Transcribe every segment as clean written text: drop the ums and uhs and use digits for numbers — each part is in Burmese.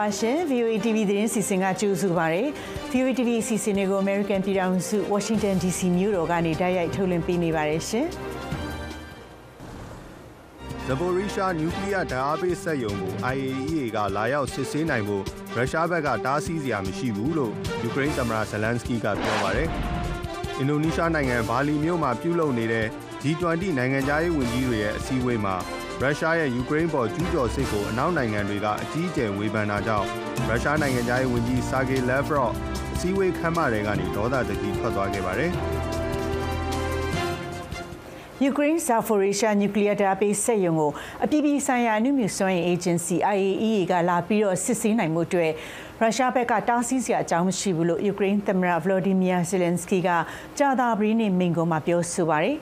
ပါရှင် VOA TV သတင်းစီစဉ်ကကြိုဆိုပါရစေ VOA TV စီစဉ်တွေကို American ပြည်ထောင်စု Washington DC မြို့တော်ကနေတိုက်ရိုက်ထုတ်လွှင့်ပေးနေပါတယ်ရှင် Zaporizhzhia နျူကလ িয়ার ဓာတ်အားပေးစက်ရုံကို IAEA ကလာရောက်စစ်ဆေးနိုင်ဖို့ရုရှားဘက်ကတားဆီးစရာမရှိဘူးလို့ယူကရိန်းသမ္မတ Zelensky ကပြောပါတယ်။အင်ဒိုနီးရှားနိုင်ငံဘာလီမြို့မှာပြုလုပ်နေတဲ့ G20 နိုင်ငံခြားရေးဝန်ကြီးတွေရဲ့အစည်းအဝေးမှာရုရှားရဲ့ယူကရိန်းပေါ်ကျူးကျော်စစ်ကိုအနောက်နိုင်ငံတွေကအကြီးအကျယ်ဝေဖန်တာကြောင့်ရုရှားနိုင်ငံခြားရေးဝန်ကြီး Sergei Lavrov အစည်းအဝေးခန်းမထဲကနေဒေါသတကြီးထွက်သွားခဲ့ပါတယ်။ Ukraine Zaporizhzhia nuclear ဓာတ်ပေးစက်ရုံကိုအပြည်ပြည်ဆိုင်ရာအနုမြူစွမ်းအင် agency IAEA ကလာပြီးတော့စစ်ဆေးနိုင်မှုအတွက်ရုရှားဘက်ကတားဆီးစရာအကြောင်းမရှိဘူးလို့ယူကရိန်းသမ္မတ Volodymyr Zelensky ကကြာသပတေးနေ့မိန့်ခွန်းမှာပြောဆိုပါတယ်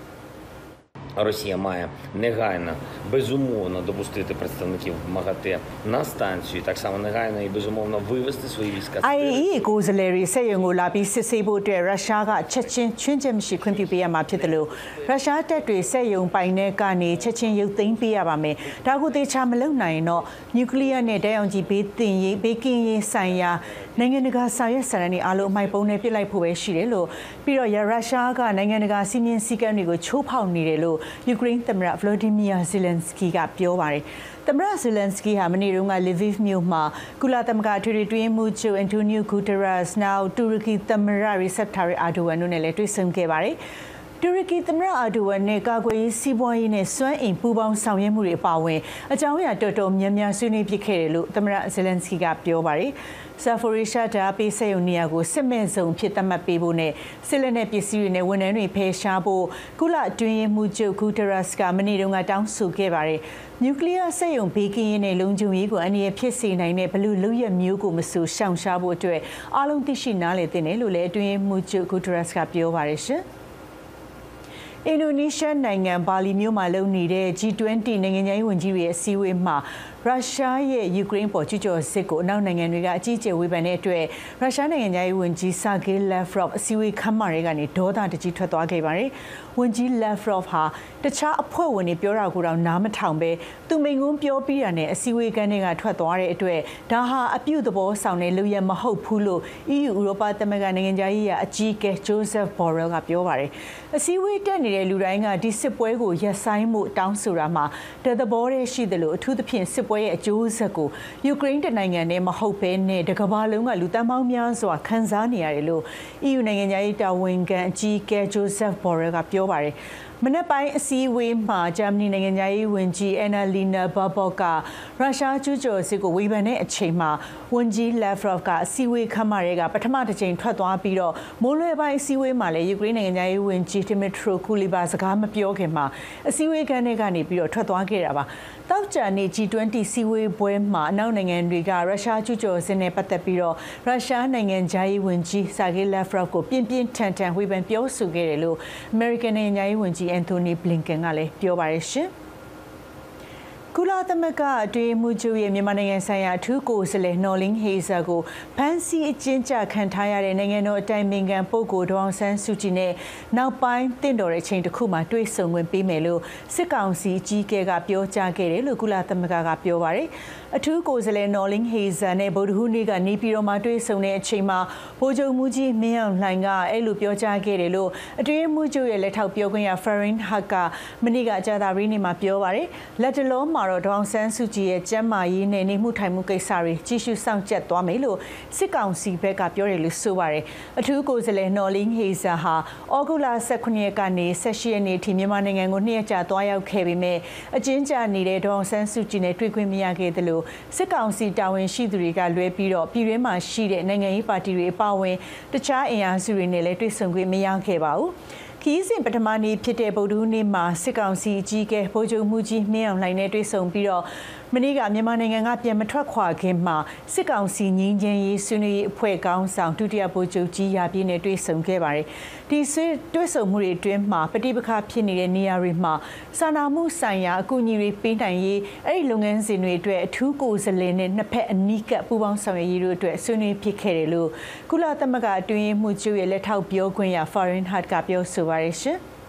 Росія має негайно, безумовно допустити представників МАГАТЕ на станцію, так само негайно і безумовно вивести свої війська. IAEA ကိုယ်စားလှယ်တွေစက်ရုံကိုလာပြီးစစ်ဆေးဖို့အတွက်ရုရှားကချက်ချင်းချွင်းချက်မရှိခွင့်ပြုပေးရမှာဖြစ်တယ်လို့ရုရှားတပ်တွေစက်ရုံပိုင်တဲ့ကနေချက်ချင်းရုပ်သိမ်းပေးရပါမယ်။ဒါကိုသေချာမလုပ်နိုင်ရင်တော့နျူကလ িয়ার နဲ့တိုက်အောင်ကြီးဘေးကင်းရေးဆိုင်ရာနိုင်ငံတကာစာရွက်စာတမ်းတွေအားလုံးအမိုက်ပုံးနဲ့ပြစ်လိုက်ဖို့ပဲရှိတယ်လို့ပြီးတော့ရုရှားကနိုင်ငံတကာစီးမြင်စည်းကမ်းတွေကိုချိုးဖောက်နေတယ်လို့ယူကရိန်းသမ္မတ Volodymyr Zelensky ကပြောပါတယ်။သမ္မတ Zelensky ဟာမနေ့တုန်းက Lviv မြို့မှာကုလသမဂ္ဂထွေထွေတွင်းရေးမှူးချုပ် Antonio Guterres နောက်တူရကီသမ္မတ Recep Tayyip Erdogan တို့နဲ့လည်းတွေ့ဆုံခဲ့ပါတယ်။တူရကီသမ္မတ Erdogan နဲ့ကာကွယ်ရေးစီးပွားရေးနဲ့စွမ်းအင်ပူးပေါင်းဆောင်ရွက်မှုတွေအပါအဝင်အကြောင်းအရာတော်တော်များများဆွေးနွေးဖြစ်ခဲ့တယ်လို့သမ္မတ Zelensky ကပြောပါတယ်။ Zaporizhzhia ဓာတ်ပေးစက်ရုံနေရာကိုစစ်မဲ့ဇုံဖြစ်သတ်မှတ်ပေးဖို့နဲ့စစ်လက်နက်ပစ္စည်းတွေနဲ့ဝန်ထမ်းတွေဖယ်ရှားဖို့ကုလအတွင်းရေးမှူးချုပ် Guterres ကမနေ့တုန်းကတောင်းဆိုခဲ့ပါတယ်။နျူကလ িয়ার စက်ရုံဘေးကင်းရေးနဲ့လုံခြုံရေးကိုအန္တရာယ်ဖြစ်စေနိုင်တဲ့ဘလူလုပ်ရမျိုးကိုမဆိုရှောင်ရှားဖို့အတွက်အားလုံးသိရှိနားလည်သင့်တယ်လို့လည်းအတွင်းရေးမှူးချုပ် Guterres ကပြောပါတယ်ရှင်။အင်ဒိုနီးရှားနိုင်ငံဘာလီမြို့မှာလုပ်နေတဲ့ G20 နိုင်ငံခြားရေးဝန်ကြီးတွေရဲ့အစည်းအဝေးမှာရုရှားရဲ့ယူကရိန်းပေါ်ကျူးကျော်စစ်ကိုအနောက်နိုင်ငံတွေကအကြီးအကျယ်ဝေဖန်တဲ့အတွက်ရုရှားနိုင်ငံခြားရေးဝန်ကြီး Sergei Lavrov အစည်းအဝေးခန်းမထဲကနေဒေါသတကြီးထွက်သွားခဲ့ပါတယ်။ဝန်ကြီး Lavrov ဟာတခြားအဖွဲ့ဝင်တွေပြောတာကိုတော့နားမထောင်ပဲသူမိန့်ခွန်းပြောပြီးတာနဲ့အစည်းအဝေးခန်းထဲကထွက်သွားတဲ့အတွက်ဒါဟာအပြုသဘောဆောင်တဲ့လုပ်ရမဟုတ်ဘူးလို့ EU ဥရောပသမဂ္ဂနိုင်ငံခြားရေးအကြီးအကဲ Josep Borrell ကပြောပါတယ်။အစည်းအဝေးတက်နေတဲ့လူတိုင်းကဒီစစ်ပွဲကိုရပ်ဆိုင်းမှုတောင်းဆိုတာမှာတသဘောတည်းရှိတယ်လို့အထူးသဖြင့်စစ်ပွဲရဲ့အကျိုးဆက်ကိုယူကရိန်းနိုင်ငံနဲ့မဟုတ်ဘဲနဲ့တကမ္ဘာလုံးကလူသန်းပေါင်းများစွာခံစားနေရတယ်လို့ EU နိုင်ငံခြားရေးတာဝန်ခံအကြီးအကဲ Josep Borrell ကပြောပါတယ်။မနေ့ပိုင်းအစည်းအဝေးမှာဂျာမနီနိုင်ငံခြားရေးဝန်ကြီး Annalena Baerbock ကရုရှားကျူးကျော်စစ်ကိုဝေဖန်တဲ့အချိန်မှာဝန်ကြီး Lavrov ကအစည်းအဝေးခန်းမတွေကပထမတစ်ချိန်ထွက်သွားပြီးတော့မိုးလွယ်ပိုင်းအစည်းအဝေးမှာလည်းယူကရိန်းနိုင်ငံခြားရေးဝန်ကြီး Dmytro Kuleba စကားမပြောခင်မှာအစည်းအဝေးခန်းထဲကနေပြီးတော့ထွက်သွားခဲ့တာပါ။တောက်ကြနေ G20 စီဝေးပွဲမှာအနောက်နိုင်ငံတွေကရုရှားကျူးကျော်စစ်နဲ့ပတ်သက်ပြီးတော့ရုရှားနိုင်ငံခြားရေးဝန်ကြီး Sergei Lavrov ကိုပြင်းပြင်းထန်ထန်ဝေဖန်ပြောဆိုခဲ့တယ်လို့ American နိုင်ငံခြားရေးဝန်ကြီးAnthony Blinken ကလည်းပြောပါတယ်ရှင်။ကုလသမဂ္ဂအတွင်းမှုချုပ်ရဲ့မြန်မာနိုင်ငံဆိုင်ရာအထူးကိုယ်စားလှယ်နော်လင်းဟေဇာကိုဖမ်းဆီးအကျဉ်းချခံထားရတဲ့နိုင်ငံတော်အတိုင်ပင်ခံပုဂ္ဂိုလ်ဒေါအောင်ဆန်းစုကြည်နဲ့နောက်ပိုင်းတင့်တော်တဲ့အချိန်တစ်ခုမှာတွေ့ဆုံခွင့်ပေးမယ်လို့စစ်ကောင်စီအကြီးအကဲကပြောကြားခဲ့တယ်လို့ကုလသမဂ္ဂကပြောပါတယ်။အထူးကိုယ်စားလှယ်နော်လင်းဟေဇာနဲ့ဗုဒ္ဓဟူးနေ့ကနေပြည်တော်မှာတွေ့ဆုံတဲ့အချိန်မှာဗိုလ်ချုပ်မှူးကြီးမင်းအောင်လှိုင်ကအဲ့လိုပြောကြားခဲ့တယ်လို့အတွင်းမှုချုပ်ရဲ့လက်ထောက်ပြောခွင့်ရ Farhan Haq ကမနေ့ကကြာသပတေးနေ့မှာပြောပါတယ်။လက်တလုံးမှာတော့ဒေါအောင်ဆန်းစုကြည်ရဲ့ကျန်းမာရေးနဲ့နေမှုထိုင်မှုကိစ္စတွေကြီးစုစောင့်ကြပ်သွားမယ်လို့စစ်ကောင်စီဘက်ကပြောတယ်လို့ဆိုပါတယ်။အထူးကိုယ်စားလှယ်နော်လင်းဟေဇာဟာဩဂုတ်လ18ရက်ကနေ18ရက်နေ့ထိမြန်မာနိုင်ငံကို2ရက်ကြာသွားရောက်ခဲ့ပေမဲ့အကျဉ်းချနေတဲ့ဒေါအောင်ဆန်းစုကြည်နဲ့တွေ့ခွင့်မရခဲ့သလိုစစ်ကောင်စီတာဝန်ရှိသူတွေကလွဲပြီးတော့ပြည်တွင်းမှာရှိတဲ့နိုင်ငံရေးပါတီတွေအပါအဝင်တခြားအင်အားစုတွေနဲ့လည်းတွေ့ဆုံခွင့်မရခဲ့ပါဘူး။ခီးစဉ်ပထမနေ့ဖြစ်တဲ့ဗုဒ္ဓဟူးနေ့မှာစစ်ကောင်စီအကြီးအကဲဗိုလ်ချုပ်မှူးကြီးမင်းအောင်လှိုင်နဲ့တွေ့ဆုံပြီးတော့မနေ့ကမြန်မာနိုင်ငံကပြန်မထွက်ခွာခင်မှာစစ်ကောင်စီငြိမ်းချမ်းရေးဆွေးနွေးရေးအဖွဲ့ခေါင်းဆောင်ဒုတိယဗိုလ်ချုပ်ကြီးရာပြည့်နဲ့တွေ့ဆုံခဲ့ပါတယ်။ဒီတွေ့ဆုံမှုတွေအတွင်းမှာပဋိပက္ခဖြစ်နေတဲ့နေရာတွေမှာစာနာမှုဆိုင်ရာအကူအညီတွေပေးနိုင်ရေးအဲ့ဒီလုပ်ငန်းစဉ်တွေအတွက်အထူးကိုယ်စားလှယ်နဲ့နှစ်ဖက်အနီးကပ်ပူးပေါင်းဆောင်ရွက်ရေးတို့အတွက်ဆွေးနွေးဖြစ်ခဲ့တယ်လို့ကုလသမဂ္ဂအတွင်းရေးမှူးချုပ်ရဲ့လက်ထောက်ပြောခွင့်ရ Farhan Haq ကပြောဆိုပါတယ်ရှင်။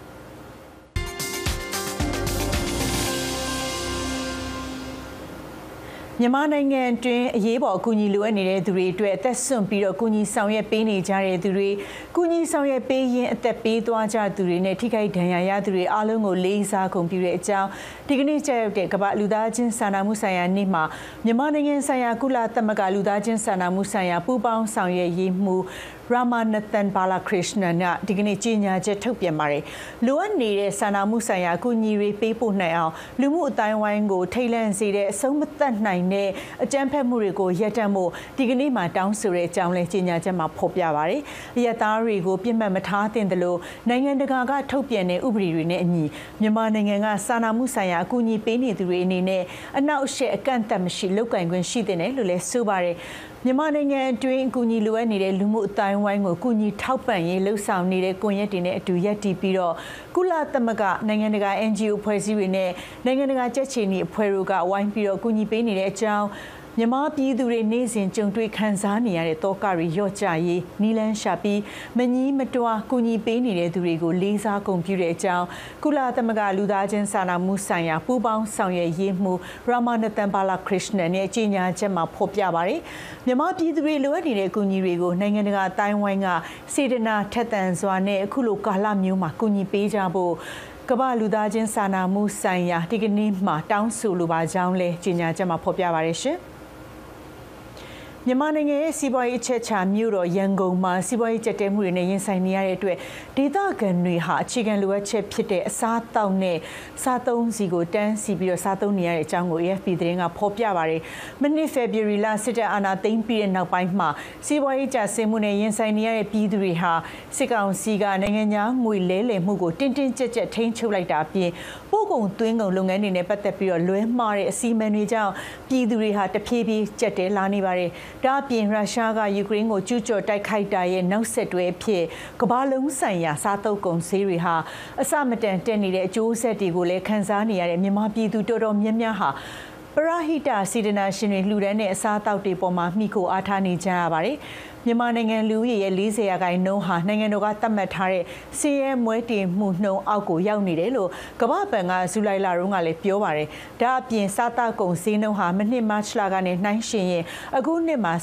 မြန်မာနိုင်ငံတွင်းအရေးပေါ်အကူအညီလိုအပ်နေတဲ့သူတွေအတွက်အသက်ဆွန့်ပြီးတော့ကူညီဆောင်ရွက်ပေးနေကြတဲ့သူတွေကူညီဆောင်ရွက်ပေးရင်းအသက်ပေးသွားကြသူတွေနဲ့ထိခိုက်ဒဏ်ရာရသူတွေအားလုံးကိုလေးစားဂုဏ်ပြုတဲ့အကြောင်းဒီကနေ့ကျရောက်တဲ့ကမ္ဘာလူသားချင်းစာနာမှုဆိုင်ရာနေ့မှာမြန်မာနိုင်ငံဆိုင်ရာကုလသမဂ္ဂလူသားချင်းစာနာမှုဆိုင်ရာပူးပေါင်းဆောင်ရွက်ရေးမှူးRamanathan Balakrishnan ကဒီကနေ့ကြေညာချက်ထုတ်ပြန်ပါတယ်။လိုအပ်နေတဲ့စာနာမှုဆိုင်ရာအကူအညီတွေပေးပို့နိုင်အောင်လူမှုအတိုင်းဝိုင်းကိုထိတ်လန့်စေတဲ့အဆုံးမသတ်နိုင်တဲ့အကြမ်းဖက်မှုတွေကိုရပ်တန့်ဖို့ဒီကနေ့မှတောင်းဆိုတဲ့အကြောင်းလဲကြေညာချက်မှာဖော်ပြပါတယ်။အရပ်သားတွေကိုပြစ်မှတ်မထားသင့်တယ်လို့နိုင်ငံတကာကထုတ်ပြန်တဲ့ဥပဒေတွေနဲ့အညီမြန်မာနိုင်ငံကစာနာမှုဆိုင်ရာအကူအညီပေးနေသူတွေအနေနဲ့အနောက်အရှက်အကန့်အသတ်မရှိလုပ်ကိုင်ခွင့်ရှိတဲ့လို့လဲဆိုပါတယ်။မြန်မာနိုင်ငံအတွင်းအကူအညီလိုအပ်နေတဲ့လူမှုအတိုင်းဝိုင်းကိုကူညီထောက်ပံ့ရေးလှုပ်ဆောင်နေတဲ့ကွန်ရက်တွေနဲ့အတူရပ်တည်ပြီးတော့ကုလသမဂ္ဂနိုင်ငံတကာ NGO အဖွဲ့အစည်းတွေနဲ့နိုင်ငံတကာကြက်ချီနီအဖွဲ့တို့ကဝိုင်းပြီးတော့ကူညီပေးနေတဲ့အကြောင်းမြန်မာပြည်သူတွေနေ့စဉ်ကြုံတွေ့ခံစားနေရတဲ့တောကတွေရော့ကျရေးနီလန်းရှာပြီးမကြီးမတွားကူညီပေးနေတဲ့သူတွေကိုလေးစားဂုဏ်ပြုတဲ့အကြောင်းကုလသမဂ္ဂလူသားချင်းစာနာမှုဆိုင်ရာပူးပေါင်းဆောင်ရွက်ရေးမှူး Ramanathan Balakrishnan နဲ့ကြေညာချက်မှာဖော်ပြပါတယ်။မြန်မာပြည်သူတွေလိုအပ်နေတဲ့အကူအညီတွေကိုနိုင်ငံတကာအတိုင်းဝိုင်းကစေတနာထက်သန်စွာနဲ့အခုလိုကာလမျိုးမှာကူညီပေးကြဖို့ကမ္ဘာလူသားချင်းစာနာမှုဆိုင်ရာဒီကနေ့မှာတောင်းဆိုလိုပါကြောင်းလဲကြေညာချက်မှာဖော်ပြပါတယ်ရှင်။မြန်မာနိုင်ငံရဲ့စီးပွားရေးအချက်ချာမြို့တော်ရန်ကုန်မှာစီးပွားရေးကျပ်တဲမှုတွေနဲ့ရင်ဆိုင်နေရတဲ့အတွက်ဒေသခံတွေဟာအခြေခံလိုအပ်ချက်ဖြစ်တဲ့အစားအသောက်နဲ့စားသုံးစီကိုတန်းစီပြီးတော့စားသုံးနေရတဲ့အကြောင်းကို AFP သတင်းကဖော်ပြပါတယ်။မနှစ် February လစစ်တပ်အာဏာသိမ်းပြီးတဲ့နောက်ပိုင်းမှာစီးပွားရေးကျဆင်းမှုနဲ့ရင်ဆိုင်နေရတဲ့ပြည်သူတွေဟာစစ်ကောင်စီကနိုင်ငံခြားငွေလဲလှယ်မှုကိုတင်းတင်းကျပ်ကျပ်ထိန်းချုပ်လိုက်တာအပြင်ပို့ကုန်သွင်းကုန်လုပ်ငန်းတွေနဲ့ပတ်သက်ပြီးတော့လွဲမှားတဲ့အစီအမံတွေကြောင့်ပြည်သူတွေဟာတဖြည်းဖြည်းကျပ်တဲလာနေပါတယ်။ဒါအပြင်ရုရှားကယူကရိန်းကိုကျူးကျော်တိုက်ခိုက်တာရဲ့နောက်ဆက်တွဲဖြစ်ကမ္ဘာလုံးဆိုင်ရာစားသုံးကုန်ဈေးတွေဟာအစမတန်တက်နေတဲ့အကျိုးဆက်တွေကိုလည်းခံစားနေရတဲ့မြန်မာပြည်သူတော်တော်များများဟာပရဟိတစေတနာရှင်တွေလှူဒန်းတဲ့အစားအသောက်တွေပေါ်မှာမိခိုအားထားနေကြရပါတယ်။မြန်မာနိုင်ငံလူဦးရေရဲ့40%ဟာနိုင်ငံတော်ကသတ်မှတ်ထားတဲ့စီးရဲမွဲတေမှုနှုန်းအောက်ကိုရောက်နေတယ်လို့ကမ္ဘာ့ဘဏ်ကဇူလိုင်လတုန်းကလည်းပြောပါတယ်။ဒါအပြင်စားတောက်ကုန်ဈေးနှုန်းဟာမနှစ်မတ်လကနေနှိုင်းယှဉ်ရင်အခုနှစ်မှာ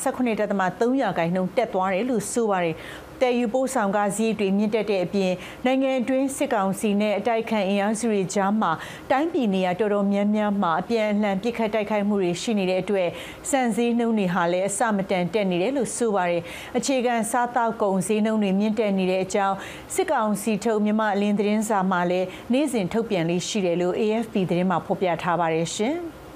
18.3%တက်သွားတယ်လို့ဆိုပါတယ်။တဲယူပို့ဆောင်ကဈေးတွေမြင့်တက်တဲ့အပြင်နိုင်ငံအတွင်းစစ်ကောင်စီနဲ့အတိုက်ခံအင်အားစုတွေကြားမှာတိုင်းပြည်နေရာတော်တော်များများမှာအပြန်အလှန်ပစ်ခတ်တိုက်ခိုက်မှုတွေရှိနေတဲ့အတွက်စံဈေးနှုန်းတွေဟာလည်းအဆမတန်တက်နေတယ်လို့ဆိုပါတယ်အခြေခံစားတောက်ကုန်ဈေးနှုန်းတွေမြင့်တက်နေတဲ့အကြောင်းစစ်ကောင်စီထုတ်မြန်မာအလင်းသတင်းစာမှာလည်းနေ့စဉ်ထုတ်ပြန်လေးရှိတယ်လို့ AFP သတင်းမှာဖော်ပြထားပါတယ်ရှင်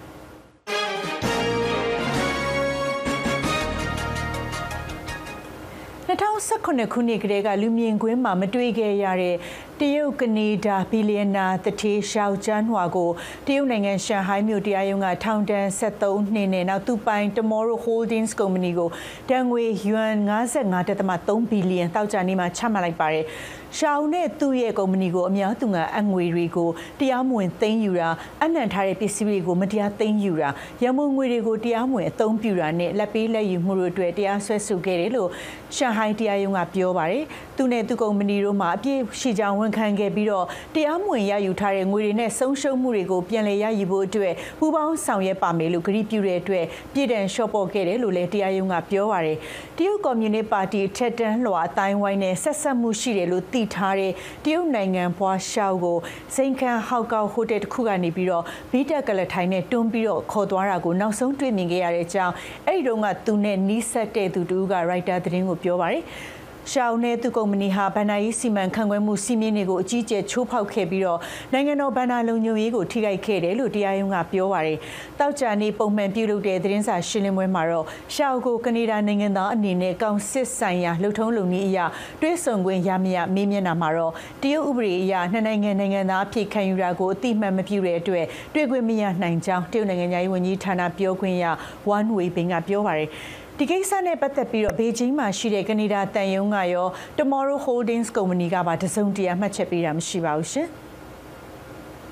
2019ခုနှစ်ကတည်းကလူမြင်ကွင်းမှာမတွေ့ခဲ့ရတဲ့တရုတ်ကနေဒါဘီလီယံနာတထေးရှောက်ကျန်းဟွာကိုတရုတ်နိုင်ငံရှန်ဟိုင်းမြို့တရားရုံးကထောင်ဒဏ်73နှစ်နဲ့နောက်သူပိုင် Tomorrow Holdings ကုမ္ပဏီကိုတန်ငွေယွမ် 55.3 ဘီလီယံတောက်ကြနေမှာချမှတ်လိုက်ပါတယ်။ရှောက်နဲ့သူ့ရဲ့ကုမ္ပဏီကိုအများသူငါအငွေတွေကိုတရားမဝင်သိမ်းယူတာအနှံထားတဲ့ပစ္စည်းတွေကိုမတရားသိမ်းယူတာရမုံငွေတွေကိုတရားမဝင်အသုံးပြုတာနဲ့လက်ပေးလက်ယူမှုတို့အတွက်တရားစွဲဆိုခဲ့တယ်လို့ရှန်ဟိုင်းတရားရုံးကပြောပါတယ်။သူနဲ့သူ့ကုမ္ပဏီတို့မှာအပြည့်ရှိကြောင်းဝန်ခံခဲ့ပြီးတော့တရားမဝင်ရယူထားတဲ့ငွေတွေနဲ့ဆုံးရှုံးမှုတွေကိုပြန်လည်ရယူဖို့အတွက်ပူးပေါင်းဆောင်ရွက်ပါမယ်လို့ကြေညာပြုတဲ့အတွက်ပြည်ထန်လျှော့ပေါ့ခဲ့တယ်လို့လည်းတရားရုံးကပြောပါတယ်။တရုတ်ကွန်မြူနစ်ပါတီထက်တန်းလွှာအတိုင်းဝိုင်းနဲ့ဆက်ဆက်မှုရှိတယ်လို့သိထားတဲ့တရုတ်နိုင်ငံဘွားရှောက်ကိုစိန်ခံဟောက်ကောက်ဟိုတယ်တစ်ခုကနေပြီးတော့ဘီတက်ကလထိုင်နဲ့တွန်းပြီးတော့ခေါ်သွားတာကိုနောက်ဆုံးတွေ့မြင်ခဲ့ရတဲ့အကြောင်းအဲ့ဒီတော့ကသူနဲ့နီးစပ်တဲ့သူတူကရိုက်တာသတင်းကိုပြောပါတယ်။ရှောက်နဲ့သူကုမ္ပဏီဟာဘဏ္ဍာရေးစီမံခန့်ခွဲမှုစီမင်းတွေကိုအကြီးအကျယ်ချိုးဖောက်ခဲ့ပြီးတော့နိုင်ငံတော်ဘဏ္ဍာလုံခြုံရေးကိုထိခိုက်ခဲ့တယ်လို့တရားရုံးကပြောပါတယ်။တောက်ကြနေပုံမှန်ပြုလုပ်တဲ့သတင်းစာရှင်းလင်းပွဲမှာတော့ရှောက်ကိုကနေဒါနိုင်ငံသားအနေနဲ့ကောင်စစ်ဆိုင်ရာလှုပ်ထုံးလုံနည်းအရာတွဲဆုံခွင့်ရမရမေးမြန်းတာမှာတော့တရုတ်ဥပဒေအရနှစ်နိုင်ငံသားအဖြစ်ခံယူတာကိုအတိအမှန်မပြုတဲ့အတွက်တွေ့ခွင့်မရနိုင်ကြောင်းတရုတ်နိုင်ငံသားရေးဝန်ကြီးဌာနပြောခွင့်ရဝမ်ဝေဘင်ကပြောပါတယ်။ဒီကိစ္စနဲ့ပတ်သက်ပြီးတော့ဘေဂျင်းမှာရှိတဲ့ကနေဒါတန်ယုံကရော Tomorrow Holdings ကုမ္ပဏီကပါတစုံတရာမှတ်ချက်ပေးတာမရှိပါဘူးရှင်။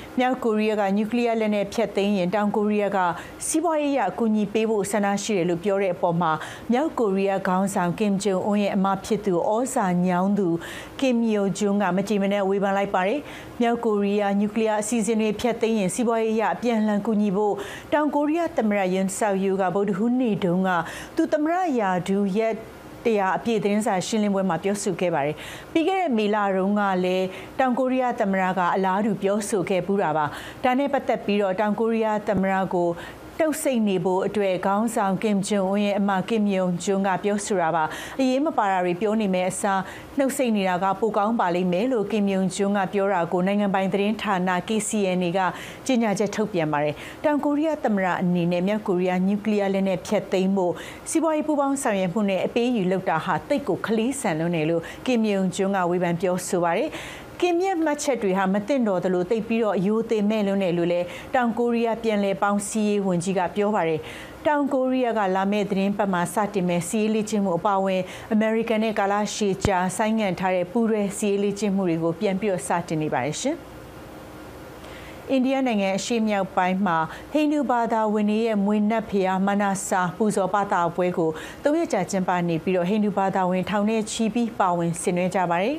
မြောက်ကိုရီးယားကနျူကလ িয়ার လက်နက်ဖျက်သိမ်းရင်တောင်ကိုရီးယားကစီးပွားရေးအကူအညီပေးဖို့ဆန္ဒရှိတယ်လို့ပြောတဲ့အပေါ်မှာမြောက်ကိုရီးယားခေါင်းဆောင်ကင်ဂျုံအွန်းရဲ့အမဖြစ်သူဩဇာညောင်းသူကင်ယိုဂျွန်းကမကြည်မနဲ့ဝေဖန်လိုက်ပါတယ်။မြောက်ကိုရီးယားနျူကလ িয়ার အစီအစဉ်တွေဖျက်သိမ်းရင်စီးပွားရေးအပြန်လှန်ကူညီဖို့တောင်ကိုရီးယားသမ္မတယွန်ဆောက်ယူကဗုဒ္ဓဟူးနေ့တုန်းကသူသမ္မတရာထူးရက်တရားအပြည့်သတင်းစာရှင်းလင်းပွဲမှာပြောဆိုခဲ့ပါတယ်။ပြီးခဲ့တဲ့မေလတုန်းကလည်းတောင်ကိုရီးယားသမ္မတကအလားတူပြောဆိုခဲ့ပူးတာပါ။ဒါနဲ့ပတ်သက်ပြီးတော့တောင်ကိုရီးယားသမ္မတကိုတုတ်ဆိတ်နေဖို့အတွက်ခေါင်းဆောင်ကင်ဂျုံအွန်းရဲ့အမကင်ယုံဂျွန်းကပြောဆိုတာပါအရေးမပါတာတွေပြောနေမဲ့အစားနှုတ်ဆိတ်နေတာကပိုကောင်းပါလိမ့်မယ်လို့ကင်ယုံဂျွန်းကပြောတာကိုနိုင်ငံပိုင်သတင်းဌာန KCNA ကကြေညာချက်ထုတ်ပြန်ပါတယ်တောင်ကိုရီးယားသမ္မတအနေနဲ့မြောက်ကိုရီးယားနျူကလ িয়ার လက်နက်ဖျက်သိမ်းဖို့စီးပွားရေးပူးပေါင်းဆောင်ရွက်မှုနဲ့အပေးအယူလုပ်တာဟာတိတ်ကိုခလီးဆန်လွန်းတယ်လို့ကင်ယုံဂျွန်းကဝေဖန်ပြောဆိုပါတယ်ကင်မြတ်မှတ်ချက်တွေဟာမသိတော့သလိုတိတ်ပြီးတော့ရိုးသေးမဲ့လွန်းတယ်လို့လည်းတောင်ကိုရီးယားပြည်လဲပေါင်းစည်းရေးဝန်ကြီးကပြောပါတယ်တောင်ကိုရီးယားကလာမယ့်သတင်းပတ်မှာစတင်မဲ့စီးရေးလေ့ကျင့်မှုအပါအဝင်အမေရိကန်နဲ့ကာလာရှီဂျာဆိုင်းငံ့ထားတဲ့ပူးရဲစီးရေးလေ့ကျင့်မှုတွေကိုပြန်ပြီးတော့စတင်နေပါတယ်ရှင်အိန္ဒိယနိုင်ငံအရှေ့မြောက်ပိုင်းမှာဟိန္ဒူဘာသာဝင်တွေရဲ့မွေးနတ်ဖျားမနစာပူဇော်ပသပွဲကို၃ရက်ကြာကျင်းပနေပြီးတော့ဟိန္ဒူဘာသာဝင်ထောင်နဲ့ချီပြီးပါဝင်ဆင်နွှဲကြပါတယ်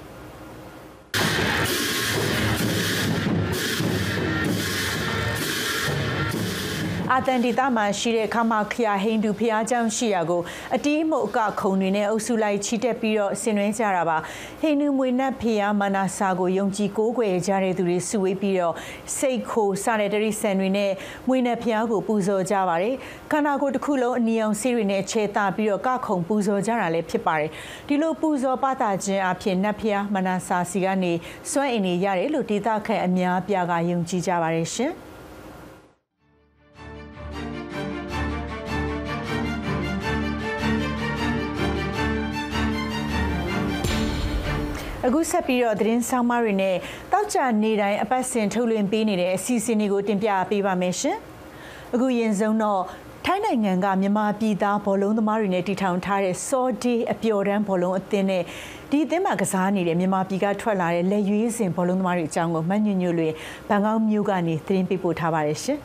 အာတန်ဒီတာမှာရှိတဲ့ခမာခယာဟိန္ဒူဖျားเจ้าရှိရာကိုအတီးမှုအကခုံတွေနဲ့အုပ်စုလိုက်ချီတက်ပြီးတော့ဆင်နွှဲကြတာပါဟိန္ဒူမွေနတ်ဖျားမနာစာကိုယုံကြည်ကိုးကွယ်ကြတဲ့သူတွေစုဝေးပြီးတော့စိတ်ခိုစတဲ့တရိษံတွေနဲ့မွေနတ်ဖျားကိုပူဇော်ကြပါတယ်ခန္ဓာကိုယ်တစ်ခုလုံးအနီအောင်ဆေးတွေနဲ့ခြေတာပြီးတော့ကခုံပူဇော်ကြတာလည်းဖြစ်ပါတယ်ဒီလိုပူဇော်ပသခြင်းအဖြစ်နတ်ဖျားမနာစာစီကနေစွန့်အင်နေရတယ်လို့ဒေသခံအများပြားကယုံကြည်ကြပါတယ်ရှင်အခုဆက်ပြီးတော့သတင်းဆောင်မတွေနဲ့တောက်ကြနေတိုင်းအပတ်စဉ်ထုတ်လွှင့်ပေးနေတဲ့အစီအစဉ်တွေကိုတင်ပြပေးပါမယ်ရှင်။အခုရင်ဆုံးတော့ထိုင်းနိုင်ငံကမြန်မာပြည်သားဘောလုံးသမားတွေနဲ့တည်ထောင်ထားတဲ့စောဒီအပျော်တမ်းဘောလုံးအသင်းနဲ့ဒီအသင်းမှာကစားနေတဲ့မြန်မာပြည်ကထွက်လာတဲ့လက်ရွေးစင်ဘောလုံးသမားတွေအကြောင်းကိုမညွညွလွင်ဘန်ကောက်မြို့ကနေသတင်းပေးပို့ထားပါတယ်ရှင်။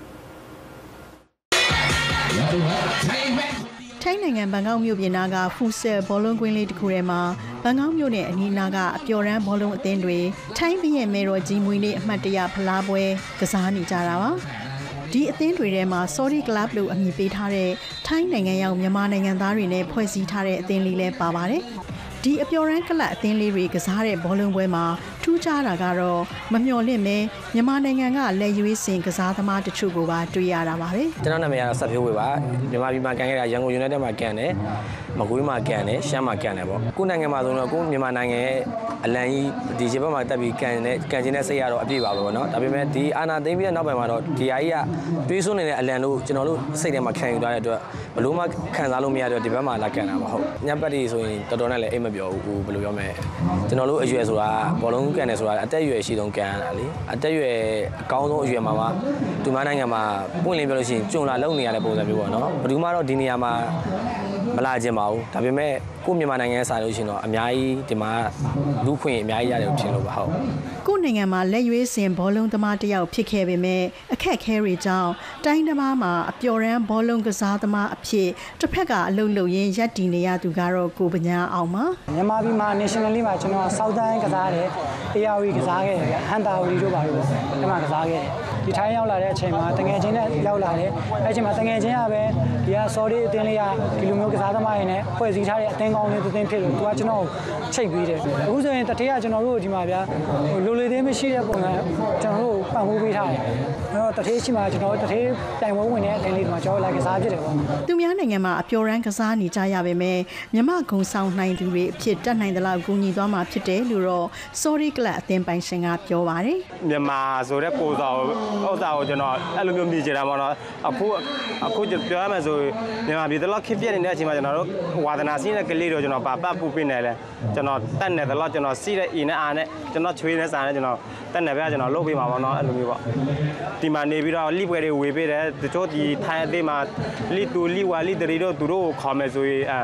ထိုင်းနိုင်ငံဘန်ကောက်မြို့ပြင်နာကဖူဆယ်ဘောလုံးကွင်းလေးတစ်ခုထဲမှာဘန်ကောက်မြို့နယ်အနီးနားကအပျော်တမ်းဘောလုံးအသင်းတွေထိုင်းဘရဲ့မေတော်ကြီးမွေးနေ့အမှတ်တရဖလားပွဲကစားနေကြတာပါဒီအသင်းတွေထဲမှာ Sorry Club လို့အမည်ပေးထားတဲ့ထိုင်းနိုင်ငံရောက်မြန်မာနိုင်ငံသားတွေနဲ့ဖွဲ့စည်းထားတဲ့အသင်းလေးလည်းပါပါတယ်ဒီအပျော်ရမ်းကလပ်အသင်းလေးတွေကစားတဲ့ဘောလုံးပွဲမှာထူးခြားတာကတော့မမျှော်လင့်ပဲမြန်မာနိုင်ငံကလက်ရွေးစင်ကစားသမားတချို့ကိုပါတွေ့ရတာပါပဲကျွန်တော်နာမည်ကတော့ဆက်ဖြိုးဝေပါမြန်မာပြည်မှာကန်ခဲ့တာရန်ကုန် United မှာကန်တယ်မကွေးမှာကန်တယ်ရှမ်းမှာကန်တယ်ပေါ့ကိုနိုင်ငံမှာဆိုတော့ကိုမြန်မာနိုင်ငံရဲ့အလံကြီးဒီခြေဘက်မှာတက်ပြီးကန်ခြင်းတဲ့စိတ်ရတော့အပြည့်ပါပဲပေါ့နော်ဒါပေမဲ့ဒီအာနာသိမ်းပြီးတဲ့နောက်ပိုင်းမှာတော့ဒီအကြီးကတွေးစွန်းနေတဲ့အလံလို့ကျွန်တော်တို့စိတ်ထဲမှာခံယူသွားတဲ့အတွက်ဘလို့မှခံစားလို့မရတော့ဒီဘက်မှာလာကန်တာပါဟုတ်ညပတ်တီဆိုရင်တော်တော်နဲ့လည်းအိတ်မပြောဘူးဘယ်လိုပြောမလဲကျွန်တော်တို့အရွယ်ဆိုတာဘောလုံးကန်တယ်ဆိုတာအသက်အရွယ်ရှိဆုံးကန်ရတာလေအသက်အရွယ်အကောင်းဆုံးအရွယ်မှာမှဒီမနိုင်ငံမှာပွင့်လင်းပြောလို့ရှိရင်ကျွန်လာလုံနေရတဲ့ပုံစံမျိုးပေါ့နော်ဘယ်သူမှတော့ဒီနေရာမှာမလာခြင်းပါဘူးဒါပေမဲ့ကိုမြန်မာနိုင်ငံစာလို့ရှိရင်တော့အများကြီးဒီမှာလူခွင့်အများကြီးရတယ်လို့ထင်လို့ပါဟုတ်ကိုနိုင်ငံမှာလက်ရွေးစင်ဘောလုံးသမားတယောက်ဖြစ်ခဲ့ပေမဲ့အခက်အခဲတွေကြောင့်တိုင်းသမားမှာအပျော်ရမ်းဘောလုံးကစားသမားအဖြစ်တစ်ဖက်ကအလုပ်လုပ်ရင်းရပ်တည်နေရသူကတော့ကိုပညာအောင်ပါမြန်မာပြည်မှာ nationally မှာကျွန်တော်ဆောက်တန်းကစားတယ်တရားဝင်ကစားခဲ့တယ်ဟန်တာဝီတို့ပါလို့ဒီမှာကစားခဲ့တယ်ဒီထိုင်းရောက်လာတဲ့အချိန်မှာတငယ်ချင်းနဲ့ရောက်လာတယ်အဲ့ချိန်မှာတငယ်ချင်းကပဲဒီက sorry အသင်းလေးကဒီလိုမျိုးကစားသမားတွေနဲ့ဖွဲ့စည်းထားတဲ့အသင်းကောင်းလေးတစ်သင်းဖြစ်လို့သူကကျွန်တော်ချိတ်ပေးတယ်အခုဆိုရင်တထေးကကျွန်တော်တို့ဒီမှာဗျာလိုလေသေးမရှိတဲ့ပုံစံကျွန်တော်တို့ပံ့ပိုးပေးထားတယ်အဲ့တော့တထေးရှိမှကျွန်တော်တထေးတိုင်ဝဲဝင်တဲ့အသင်းလေးဒီမှာကျွန်တော်လိုက်ကစားဖြစ်တယ်ပေါ့သူများနိုင်ငံမှာအပျော်ရမ်းကစားနေကြရပေမဲ့မြမဂုံဆောင်နိုင်သူတွေအဖြစ်တက်နိုင်သလောက်ကူညီသွားမှာဖြစ်တယ်လို့တော့ sorry club အသင်းပိုင်ရှင်ကပြောပါတယ်မြန်မာဆိုတဲ့ကိုစားဥစ္စာကိုကျွန်တော်အဲ့လိုမျိုးမြင်ကြတာပေါ့နော်အခုပြောရမယ်ဆိုမြန်မာပြည်တော့ခက်ပြက်နေတဲ့အချိန်မှာကျွန်တော်တို့ဝါသနာစီးတဲ့ကလေးတို့ကျွန်တော်ပတ်ပူပေးနေလဲကျွန်တော်တက်နေတော့ကျွန်တော်စီးတဲ့အင်းနဲ့အားနဲ့ကျွန်တော်ချွေးနဲ့စားနဲ့ကျွန်တော်တက်နေပဲကျွန်တော်လုပ်ပေးမှာပေါ့နော်အဲ့လိုမျိုးပေါ့ဒီမှာနေပြီးတော့လိပွဲတွေဝေပေးတယ်တချို့ဒီထိုင်းအသေးမှာလိတူလိဝါလိတရီတို့သူတို့ကိုခေါ်မယ်ဆိုရင်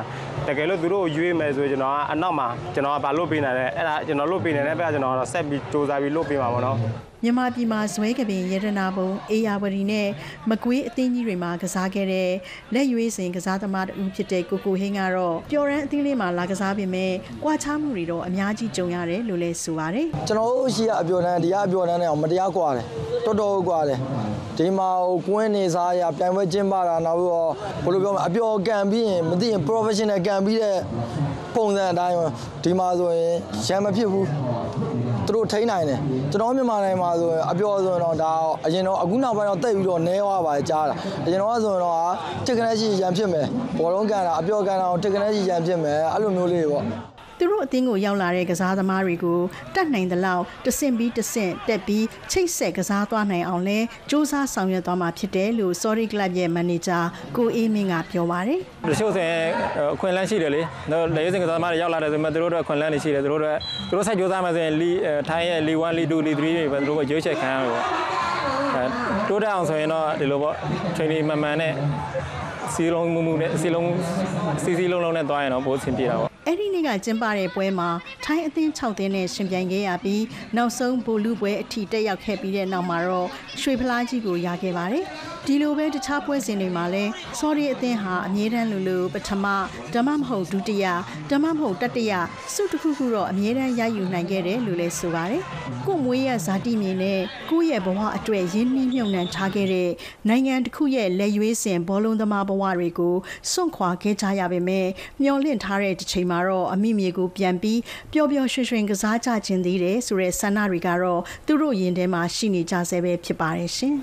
တကယ်လို့သူတို့ရွေးမယ်ဆိုကျွန်တော်ကအနောက်မှာကျွန်တော်ကဘာလုပ်ပေးနိုင်လဲအဲ့ဒါကျွန်တော်လုပ်ပေးနေတဲ့ဘက်ကကျွန်တော်ဆက်ပြီးစူးစမ်းပြီးလုပ်ပေးမှာပေါ့နော်မြန်မာပြည်မှာဇွဲကပင်ရတနာဘုံအေယာဝတီနဲ့မကွေးအသင်းကြီးတွေမှာကစားခဲ့တဲ့လက်ရွေးစင်ကစားသမားတူဖြစ်တဲ့ကိုဟင်းကတော့ပျော်ရန်အသင်းလေးမှာလာကစားပေမဲ့ကွာခြားမှုတွေတော့အများကြီးကြုံရတယ်လို့လည်းဆိုပါတယ်ကျွန်တော်တို့ရှိကအပျော်တန်းဒီကအပျော်တန်းနဲ့မတရားကွာတယ်တော်တော်ကွာတယ်ဒီမှာကွင်းနေစားရပြိုင်ပွဲကျင်းပတာနောက်ပြီးတော့ဘယ်လိုပြောမလဲအပျော်ကန်ပြီးရင်မသိရင် professional ကန်ပြီးတဲ့ပုံစံအတိုင်းဒီမှာဆိုရင်ရံမဖြစ်ဘူးသူတို့ထိန်းနိုင်တယ်ကျွန်တော်မြန်မာနိုင်ငံမှာဆိုရင်အပြောဆိုရင်တော့ဒါအရင်တော့အခုနောက်ပိုင်းတော့တိတ်ပြီးတော့နဲသွားပါကြားတာအရင်တော့ဆိုရင်တော့တစ်ကနေရှိရန်ဖြစ်မယ်ဘောလုံးကန်တာအပြောကန်တာတစ်ကနေရှိရန်ဖြစ်မယ်အဲ့လိုမျိုးလေးပေါ့သူတို့အသင်းကိုရောက်လာတဲ့ကစားသမားတွေကိုတတ်နိုင်သလောက်တဆင့်ပြီးတဆင့်တက်ပြီးချိတ်ဆက်ကစားသွားနိုင်အောင်လဲစူးစမ်းဆောင်ရွက်သွားမှာဖြစ်တယ်လို့ Sorry Club ရဲ့မန်နေဂျာကိုအေးမင်းကပြောပါတယ်။တချို့ဆိုရင်အခွင့်အလမ်းရှိတယ်လေ။တော့လေစင်ကစားသမားတွေရောက်လာတယ်ဆိုမှသူတို့တို့အခွင့်အလမ်းတွေရှိတယ်သူတို့ဆက်စူးစမ်းမှဆိုရင်ထိုင်းရဲ့ League 1 League 2 League 3တွေပဲသူတို့ကရွေးချယ်ခံရမှာပေါ့။တိုးတက်အောင်ဆိုရင်တော့ဒီလိုပေါ့ training မှန်နဲ့စီလုံးမှုနဲ့စီလုံးနဲ့သွားရင်တော့ပိုအဆင်ပြေတာပေါ့အဲ့ဒီနေ့ကကျင်းပတဲ့ပွဲမှာထိုင်းအသင်း6သင်းနဲ့ရှင်ပြိုင်ခဲ့ရပြီးနောက်ဆုံးဗိုလ်လူပွဲအထိတက်ရောက်ခဲ့ပြီးတဲ့နောက်မှာတော့ရွှေဖလားကြီးကိုရခဲ့ပါတယ်ဒီလိုပဲတခြားပွဲစဉ်တွေမှာလည်းဆော်ဒီအသင်းဟာအမြဲတမ်းလိုပထမဓမ္မမဟုတ်ဒုတိယဓမ္မမဟုတ်တတိယစုတစ်ခုခုတော့အမြဲတမ်းရယူနိုင်ခဲ့တယ်လို့လည်းဆိုပါတယ်ကိုမွေးရဇာတိမြေနဲ့ကိုယ့်ရဲ့ဘဝအတွက်ရင်းနှီးမြှုပ်နှံထားခဲ့တဲ့နိုင်ငံတစ်ခုရဲ့လက်ရွေးစင်ဘောလုံးသမားဘဝတွေကိုစွန့်ခွာခဲ့ကြရပေမဲ့မျော်လင့်ထားတဲ့တစ်ချိန်မှာတော့အမိမြေကိုပြန်ပြီးပျော်ပျော်ရွှင်ရွှင်ကစားကြခြင်းသေးတယ်ဆိုတဲ့ဆန္ဒတွေကတော့သူတို့ရင်ထဲမှာရှိနေကြဆဲပဲဖြစ်ပါတယ်ရှင်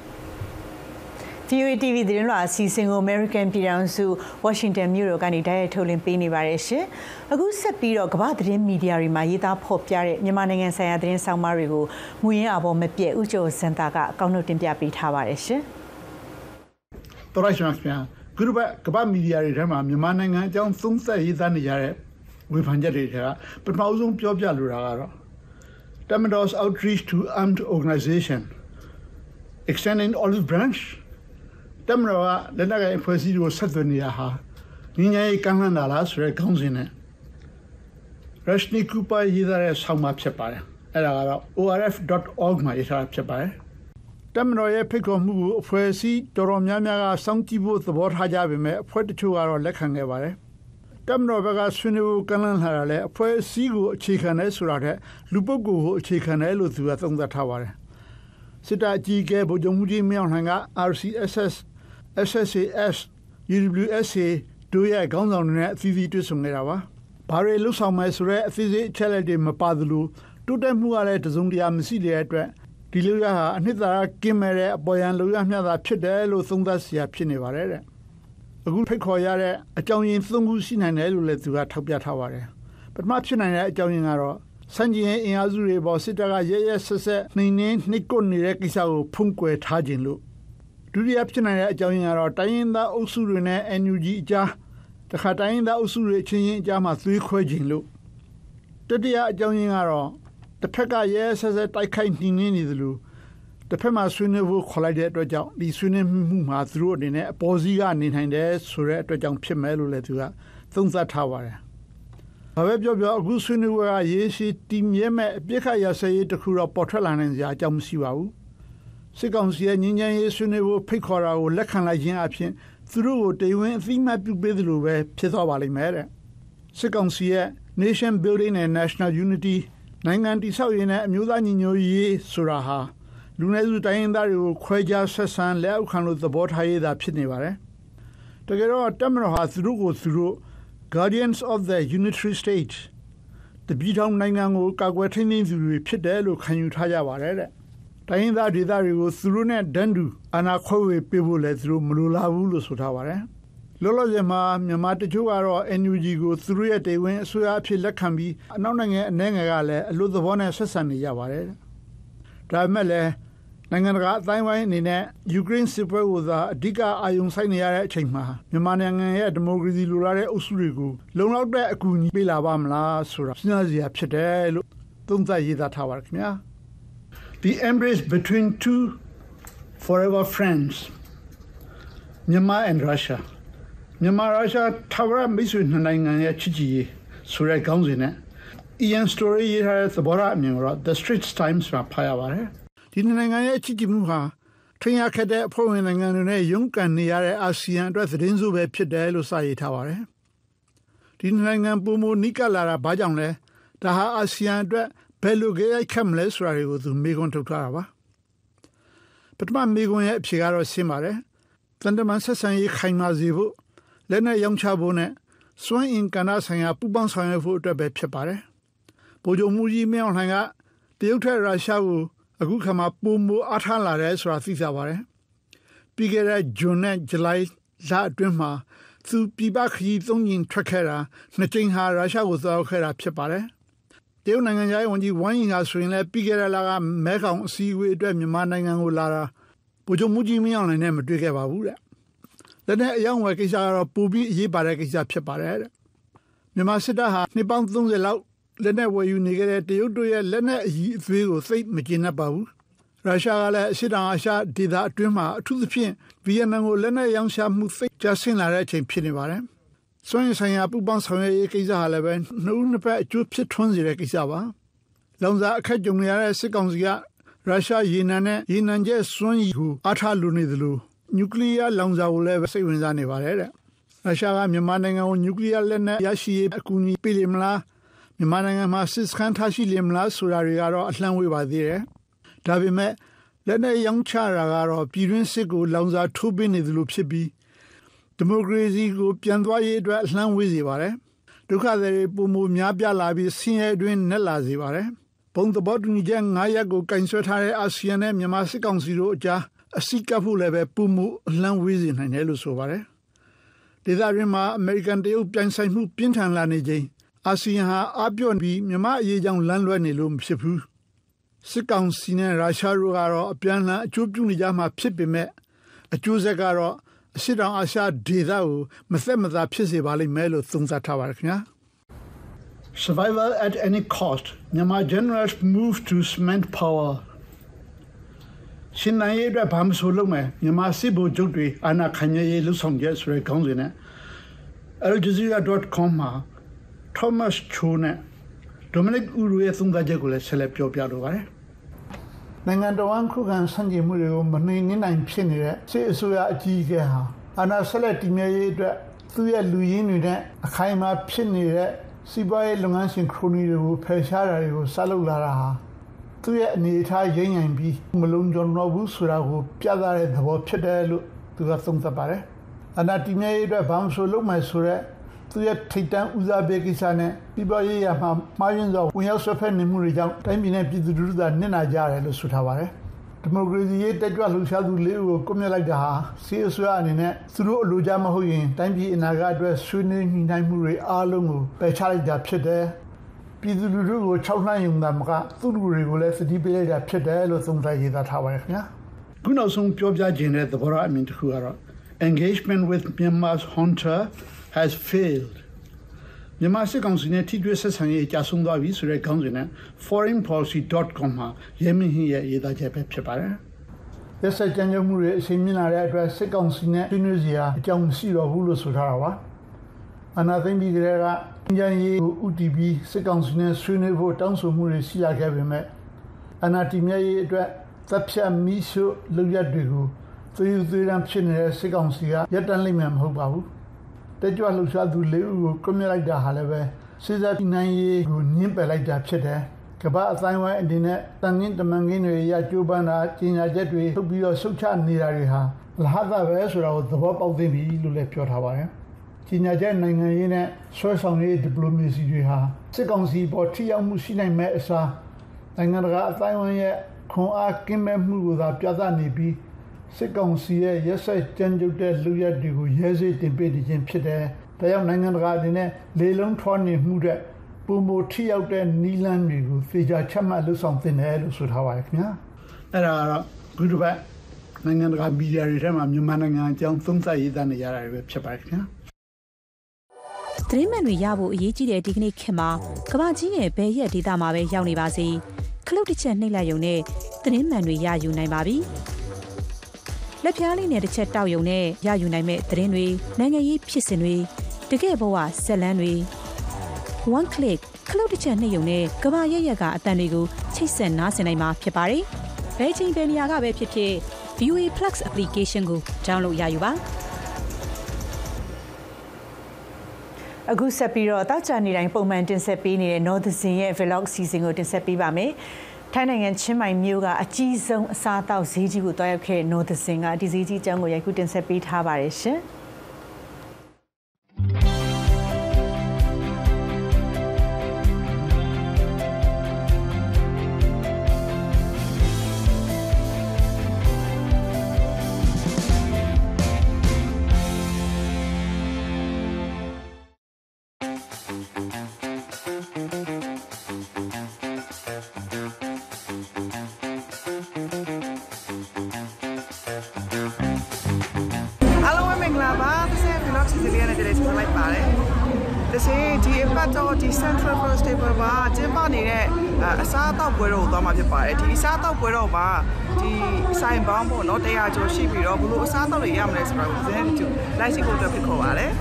VOA TV သတင်းလွှာအစီအစဉ်ကို American ပြည်ထောင်စု Washington မြို့တော်ကနေတိုက်ရိုက်ထုတ်လွှင့်ပေးနေပါတယ်ရှင်။အခုဆက်ပြီးတော့ကမ္ဘာသတင်းမီဒီယာတွေမှာရေးသားဖော်ပြတဲ့မြန်မာနိုင်ငံဆိုင်ရာသတင်းဆောင်မတွေကိုမူရင်းအပေါ်မပြည့်ဥကျိုစင်တာကအကောင့်နှုတ်တင်ပြပေးထားပါတယ်ရှင်။တော်ရရှိမြတ်ခုတစ်ပတ်ကမ္ဘာမီဒီယာတွေထဲမှာမြန်မာနိုင်ငံအကြောင်းသုံးသပ်ရေးသားနေကြတဲ့ဝေဖန်ချက်တွေကပထမဆုံးပြောပြလိုတာကတော့ Tamador's outreach to armed organization extending olive branch တမတော်ကလက်နက်ကိုင်အဖွဲ့အစည်းတွေကိုဆက်သွယ်နေတာဟာငင်းငယ်ရေးကမ်းလှမ်းတာလားဆိုတဲ့ခေါင်းစဉ်နဲ့ Rashni Cooper ရေးသားတဲ့ဆောင်းပါးဖြစ်ပါတယ်အဲ့ဒါကတော့ orf.org မှာရေးထားတာဖြစ်ပါတယ်တမတော်ရဲ့ဖိတ်ခေါ်မှုကိုအဖွဲ့အစည်းတော်တော်များများကစောင့်ကြည့်ဖို့သဘောထားကြပေမဲ့အဖွဲ့တချို့ကတော့လက်ခံခဲ့ပါတယ်တမတော်ဘက်ကဆွေးနွေးဖို့ကမ်းလှမ်းလာတာလဲအဖွဲ့အစည်းကိုအခြေခံတယ်ဆိုတာတဲ့လူပုဂ္ဂိုလ်ကိုအခြေခံတယ်လို့သူကသုံးသပ်ထားပါတယ်စစ်တပ်အကြီးအကဲဗိုလ်ချုပ်မှုကြီးမြောက်လှိုင်က RCSS SSAS UWSA တို့ရဲ့ခေါင်းဆောင်တွေနဲ့အသီးသီးတွေ့ဆုံနေတာပါ။ဘာတွေလှုပ်ဆောင်မယ်ဆိုတဲ့အသေးစိတ်အချက်အလက်တွေမပါသလိုတိုးတက်မှုကလည်းတစုံတရာမရှိတဲ့အတွက်ဒီလိုရဟာအနှစ်သာရကင်းမဲ့တဲ့အပေါ်ယံလိုရမျှတာဖြစ်တယ်လို့သုံးသပ်เสียဖြစ်နေပါတယ်တဲ့။အခုဖိတ်ခေါ်ရတဲ့အကြောင်းရင်း၃ခုရှိနိုင်တယ်လို့လည်းသူကထောက်ပြထားပါတယ်။ပထမဖြစ်နိုင်တဲ့အကြောင်းရင်းကတော့စံကျင်အင်အားစုတွေပေါ်စစ်တပ်ကရဲရဲဆက်ဆက်နှိမ်ကွနေတဲ့ကိစ္စကိုဖုံးကွယ်ထားခြင်းလို့ဒုတိယဖြစ်နိုင်တဲ့အကြောင်းရင်းကတော့တိုင်းရင်းသားအုပ်စုတွေနဲ့ NUG အကြားတခါတိုင်းရင်းသားအုပ်စုတွေချင်းချင်းအကြားမှာသွေးခွဲခြင်းလို့တတိယအကြောင်းရင်းကတော့တစ်ဖက်ကရဲဆက်ဆက်တိုက်ခိုက်နှိမ်နင်းနေသလိုတစ်ဖက်မှာဆွေးနွေးဖို့ခေါ်လိုက်တဲ့အတွက်ကြောင့်ဒီဆွေးနွေးမှုမှာသူတို့အနေနဲ့အပေါ်စီးကနေနိုင်တယ်ဆိုတဲ့အတွက်ကြောင့်ဖြစ်မယ်လို့လည်းသူကသုံးသပ်ထားပါတယ်။ဘာပဲပြောအခုဆွေးနွေးပွဲကရေးရှိတည်မြဲမဲ့အပြစ်ခတ်ရစရေးတစ်ခုတော့ပေါ်ထွက်လာနိုင်စရာအကြောင်းမရှိပါဘူး။စစ်ကောင်စီရဲ့ငြိမ်းချမ်းရေးဆွေးနွေးဖို့ဖိတ်ခေါ်တာကိုလက်ခံလိုက်ခြင်းအပြင်သူတို့ကိုတရားဝင်အသိအမှတ်ပြုပေးသလိုပဲဖြစ်သွားပါလိမ့်မယ်တဲ့။စစ်ကောင်စီရဲ့ Nation Building and National Unity နိုင်ငံတည်ဆောက်ရေးနဲ့အမျိုးသားညီညွတ်ရေးဆိုတာဟာလူနည်းစုတိုင်းရင်းသားတွေကိုခွဲခြားဆက်ဆံလက်အောက်ခံလို့သဘောထားရေးသာဖြစ်နေပါတယ်။တကယ်တော့တပ်မတော်ဟာသူတို့ကိုသူတို့ Guardians of the Unitary State တပြည်ထောင်နိုင်ငံကိုကာကွယ်ထိန်းသိမ်းသူတွေဖြစ်တယ်လို့ခံယူထားကြပါတယ်တဲ့။တိုင်းရင်းသားဒေသတွေကိုသူတို့နဲ့ဒန်းတူအာဏာခွဲဝေပေးဖို့လည်းသူတို့မလိုလားဘူးလို့ဆိုထားပါတယ်။လောလောဆယ်မှာမြန်မာတချို့ကတော့ NUG ကိုသူတို့ရဲ့တရားဝင်အစိုးရအဖြစ်လက်ခံပြီးအနောက်နိုင်ငံအနေငယ်ကလည်းအလို့သဘောနဲ့ဆက်ဆံနေကြပါတယ်။ဒါပေမဲ့လည်းနိုင်ငံတကာအတိုင်းဝိုင်းအနေနဲ့ယူကရိန်းစစ်ပွဲကိုသာအဓိကအာရုံစိုက်နေရတဲ့အချိန်မှာမြန်မာနိုင်ငံရဲ့ဒီမိုကရေစီလိုလားတဲ့အုပ်စုတွေကိုလုံလောက်တဲ့အကူအညီပေးလာပါမလားဆိုတာစဉ်းစားစရာဖြစ်တယ်လို့သုံးသပ်ရေးသားထားပါတယ်ခင်ဗျာ The embrace between two forever friends Myanmar and Russia မြန်မာရုရှားထာဝရမိတ်ဆွေနှစ်နိုင်ငံရဲ့ချစ်ကြည်ရေးဆိုတဲ့ခေါင်းစဉ်နဲ့ Ian Story ရေးထားတဲ့သဘောထားအမြင်ကိုတော့ The Straits Times မှာဖတ်ရပါတယ်။ဒီနိုင်ငံရဲ့ချစ်ကြည်မှုဟာထင်ရခက်တဲ့အဖွဲ့ဝင်နိုင်ငံတွေနဲ့ရုန်းကန်နေရတဲ့အာဆီယံအတွက်သတင်းစိုးပဲဖြစ်တယ်လို့စရေးထားပါတယ်။ဒီနိုင်ငံပုံမနိကလာတာဘာကြောင့်လဲ။ဒါဟာအာဆီယံအတွက်ဘယ်လိုရိုက်ခတ်မလဲဆိုတာတွေကိုသူမေးခွန်းထုတ်ထားတာပါ။ပထမမေးခွန်းရဲ့အဖြေကတော့ရှင်းပါတယ်။တန်တမန်ဆက်ဆံရေးခိုင်မာစေဖို့လက်နဲ့ရောင်းချဖို့နဲ့စွမ်းအင်ကဏ္ဍဆိုင်ရာပူးပေါင်းဆောင်ရွက်ဖို့အတွက်ပဲဖြစ်ပါတယ်။ဗိုလ်ချုပ်မှူးကြီးမင်းအောင်လှိုင်ကတရုတ်ထက်ရုရှားကိုအခုခါမှာပုံမအားထားလာတယ်ဆိုတာသိကြပါတယ်။ပြီးခဲ့တဲ့ဇွန်နဲ့ဇူလိုင်လအတွင်းမှာသူပြည်ပခရီး၃ကြိမ်ထွက်ခဲ့တာ2ကြိမ်ဟာရုရှားကိုသွားခဲ့တာဖြစ်ပါတယ်။တရုတ်နိုင်ငံရဲ့ဝန်ကြီးဝမ်ယီဟာဆိုရင်လည်းပြီးခဲ့တဲ့လကမဲခေါင်အစည်းအဝေးအတွက်မြန်မာနိုင်ငံကိုလာတာဗိုလ်ချုပ်မှူးကြီးမင်းအောင်လှိုင်နဲ့မတွေ့ခဲ့ပါဘူးတဲ့။လက်နဲ့အယောင်ဝယ်ကိစ္စကတော့ပိုပြီးအရေးပါတဲ့ကိစ္စဖြစ်ပါတယ်တဲ့။မြန်မာစစ်တပ်ဟာနှစ်ပေါင်း30လောက်လက်နဲ့ဝယ်ယူနေခဲ့တဲ့တရုတ်တို့ရဲ့လက်နဲ့အကြီးအသေးကိုသိမကျေနပ်ပါဘူး။ရုရှားကလည်းအရှေ့တောင်အာရှဒေသအတွင်းမှာအထူးသဖြင့်ဗီယက်နမ်ကိုလက်နဲ့ရောင်းချမှုသိကျဆင်းလာတဲ့အချိန်ဖြစ်နေပါတယ်။စွမ်းရည်ဆိုင်ရာပူးပေါင်းဆောင်ရွက်ရေးကိစ္စဟာလည်းပဲနှစ်ဖက်အကျိုးဖြစ်ထွန်းစေတဲ့ကိစ္စပါ။လောင်စာအခက်ကြုံရတဲ့စစ်ကောင်စီကရုရှားရေနံနဲ့ရေနံကျဲစွမ်းရည်ကိုအားထားလိုနေသလိုနျူကလ িয়ার လောင်စာကိုလည်းစိတ်ဝင်စားနေပါတယ်တဲ့။ရုရှားကမြန်မာနိုင်ငံကိုနျူကလ িয়ার လက်နက်ရရှိရေးအကူအညီပေးလိမ့်မလားမြန်မာနိုင်ငံမှာစစ်စခန်းထားရှိလိမ့်မလားဆိုတာတွေကတော့အလှမ်းဝေးပါသေးတယ်။ဒါပေမဲ့လက်နက်ရောင်းချတာကတော့ပြည်တွင်းစစ်ကိုလောင်စာထိုးပေးနေသလိုဖြစ်ပြီးဒီမိုကရေစီကိုပြန်သွားရေးအတွက်အလှမ်းဝေးစေပါတယ်။ဒုက္ခသည်တွေပုံမများပြားလာပြီးဆင်းရဲတွင်နက်လာစေပါတယ်။ဘုံသဘောတူညီချက်9ရပ်ကိုကင်ဆယ်ထားတဲ့အာဆီယံနဲ့မြန်မာစစ်ကောင်စီတို့အကြားအစီကပ်ဖို့လည်းပဲပုံမအလှမ်းဝေးစေနိုင်တယ်လို့ဆိုပါတယ်။ဒေသတွင်းမှာအမေရိကန်တရုတ်ပြိုင်ဆိုင်မှုပြင်းထန်လာနေချိန်အာဆီယံဟာအပြော့ပြီးမြန်မာအရေးကြောင့်လမ်းလွဲနေလို့မဖြစ်ဘူးစစ်ကောင်စီနဲ့ရုရှားတို့ကတော့အပြန်အလှန်အကျိုးပြုနေကြမှာဖြစ်ပေမဲ့အကျိုးဆက်ကတော့အရှေ့တောင်အာရှဒေသကိုမသက်မသာဖြစ်စေပါလိမ့်မယ်လို့သုံးသပ်ထားပါတယ်ခင်ဗျာ Survival at any cost Myanmar generals move to cement power ရှင်နိုင်ရေးအတွက်ဘာမှဆိုလုပ်မယ်မြန်မာစစ်ဗိုလ်ချုပ်တွေအာဏာခံရေးလှုပ်ဆောင်ချက်ဆိုတဲ့ခေါင်းစဉ်နဲ့ aljazeera.com မှာ Thomas Cho နဲ့ Dominic Uru ရဲ့သုံးသပ်ချက်ကိုလည်းဆက်လက်ပြောပြလိုပါတယ်။နိုင်ငံတော်ဝန်ခုခံဆန့်ကျင်မှုတွေကိုမနှိမ်နင်းနိုင်ဖြစ်နေတဲ့စစ်အစိုးရအကြီးအကဲဟာအာဏာဆက်လက်တည်မြဲရေးအတွက်သူ့ရဲ့လူရင်းတွေနဲ့အခိုင်အမာဖြစ်နေတဲ့စီးပွားရေးလုပ်ငန်းရှင်ခရိုနီတွေကိုဖယ်ရှားတာတွေကိုဆက်လုပ်လာတာဟာသူ့ရဲ့အနေအထားရိမ့်ရိုင်ပြီးမလုံးကြုံတော့ဘူးဆိုတာကိုပြသတဲ့သဘောဖြစ်တယ်လို့သူကသုံးသပ်ပါတယ်။အာဏာတည်မြဲရေးအတွက်ဘာမှဆိုလုပ်မယ်ဆိုတဲ့သူရဲ့ထိတ်တန့်ဦးစားပေးကိစ္စနဲ့ပြည်ပရေးရာမှာမှားယွင်းစွာဝင်ရောက်ဆွဲဖက်နေမှုတွေကြောင့်တိုင်းပြည်နဲ့ပြည်သူလူထုသာနစ်နာကြရတယ်လို့ဆိုထားပါတယ်။ဒီမိုကရေစီရေးတက်ကြွလှုပ်ရှားသူ၄ဦးကိုကွပ်မျက်လိုက်တာဟာစီးအစိုးရအနေနဲ့သူတို့အလိုကျမဟုတ်ရင်တိုင်းပြည်အနာဂတ်အတွက်ဆွေးနွေးညှိနှိုင်းမှုတွေအားလုံးကိုပယ်ချလိုက်တာဖြစ်တယ်။ပြည်သူလူထုကို၆နှံ့ရုံသာမကသူ့လူတွေကိုလည်းသတိပေးလိုက်တာဖြစ်တယ်လို့သုံးသပ်ရေးသားထားပါတယ်ခင်ဗျာ။ခုနောက်ဆုံးပြောပြခြင်းတဲ့သဘောထားအမြင်တစ်ခုကတော့ engagement with Myanmar's junta has failedမြန်မာစစ်ကောင်စီနဲ့ထိတွေ့ဆက်ဆံရေးကြာဆုံးသွားပြီဆိုတဲ့ခေါင်းစဉ်နဲ့ foreignpolicy.com မှာရဲမင်းဟင်းရဲ့ရေးသားချက်ပဲဖြစ်ပါတယ်။ရက်စက်ကြမ်းကြုတ်မှုတွေအချိန်မြင့်လာတဲ့အတွက်စစ်ကောင်စီနဲ့ဆွေးနွေးစရာအကြောင်းမရှိတော့ဘူးလို့ဆိုထားတာပါ။အနာသိမ့်ပြီးကလေးကဉာဏ်ရည်ကို UTP စစ်ကောင်စီနဲ့ဆွေးနွေးဖို့တောင်းဆိုမှုတွေရှိလာခဲ့ပေမဲ့အနာတီမြရေးအတွက်တပ်ဖြတ်မိရှုလုပ်ရက်တွေကိုသွေးသွေးရန်ဖြစ်နေတဲ့စစ်ကောင်စီကရပ်တန့်လိမ့်မယ်မဟုတ်ပါဘူး။တက်ကြွလှုပ်ရှားသူ၄ဦးကိုကွပ်မျက်လိုက်တာဟာလည်းပဲစစ်တပ်ပြည်နိုင်ရေးကိုညှင်းပယ်လိုက်တာဖြစ်တယ်။ကမ္ဘာအတိုင်းဝိုင်းအနေနဲ့တန်ငင်းတမန်ငင်းတွေရကြိုးပမ်းတာကျင်ညာချက်တွေထုတ်ပြီးတော့ဆုတ်ချနေတာတွေဟာလဟသပဲဆိုတာကိုသဘောပေါက်သိပြီလို့လည်းပြောထားပါတယ်။ကျင်ညာချက်နိုင်ငံရေးနဲ့ဆွဲဆောင်ရေးဒီပလိုမေစီတွေဟာစစ်ကောင်စီပေါ်ထိရောက်မှုရှိနိုင်မဲ့အစားနိုင်ငံတကာအတိုင်းဝိုင်းရဲ့ခွန်အားကင်းမဲ့မှုကိုသာပြသနေပြီးစစ်ကောင်စီရဲ့ရက်စက်ကြမ်းကြုတ်တဲ့လူရက်တွေကိုရဲစေးတင်ပေးနေခြင်းဖြစ်တယ်။ဒါကြောင့်နိုင်ငံတကာအနေနဲ့လေလုံးထွားနေမှုတဲ့ပုံမထိရောက်တဲ့နီလန်းတွေကိုသေချာချမှတ်လှုပ်ဆောင်သင့်တယ်လို့ဆိုထားပါတယ်ခင်ဗျာ။အဲ့ဒါကတော့ခုတစ်ပတ်နိုင်ငံတကာမီဒီယာတွေထဲမှာမြန်မာနိုင်ငံအကြောင်းသုံးသပ်ရေးသားနေရတာပဲဖြစ်ပါတယ်ခင်ဗျာ။သတင်းမှန်တွေရဖို့အရေးကြီးတဲ့ဒီကနေ့ခေတ်မှာကမ္ဘာကြီးရဲ့ဘယ်ရက်ဒေသမှာပဲရောက်နေပါစေခလုတ်တစ်ချက်နှိပ်လိုက်ရုံနဲ့သတင်းမှန်တွေရယူနိုင်ပါပြီ။လက်ပြားလေးနဲ့တစ်ချက်တောက်ယုံနဲ့ရယူနိုင်မဲ့သတင်းတွေနိုင်ငံရေးဖြစ်စဉ်တွေတကယ့်ဘဝဆက်လန်းတွေ one click ခလုတ်တစ်ချက်နှိပ်ယုံနဲ့ကမ္ဘာရဲ့ကအတန်တွေကိုချိတ်ဆက်နားဆင်နိုင်မှာဖြစ်ပါတယ်။ဘယ်ချိန်ဘယ်နေရာကပဲဖြစ်ဖြစ် VOA Plus application ကို download ရယူပါအခုဆက်ပြီးတော့တောက်ချနေတိုင်းပုံမှန်တင်ဆက်ပေးနေတဲ့ North Zin ရဲ့ vlog season ကိုတင်ဆက်ပေးပါမယ်။ထိုင်းနိုင်ငံချင်းမိုင်မြို့ကအကြီးဆုံးအစားအသောက်ဈေးကြီးကိုတွားရောက်ခဲ့တဲ့ North Zin ကဒီဈေးကြီးအကြောင်းကိုရိုက်ကူးတင်ဆက်ပေးထားပါတယ်ရှင်။ဒီအပတ်တော့ဒီ Central Festival မှာကျင်းပနေတဲ့အစားအသောက်ပွဲတော်ကိုသွားမှာဖြစ်ပါတယ်ဒီအစားအသောက်ပွဲတော်မှာဒီဆိုင်ပေါင်းပေါ့နော်100ကျော်ရှိပြီးတော့ဘလို့အစားအသောက်တွေရမလဲဆိုတော့ဇင်းတူလိုက်ရှိဖို့အတွက်ဖြစ်ခေါ်ပါတယ်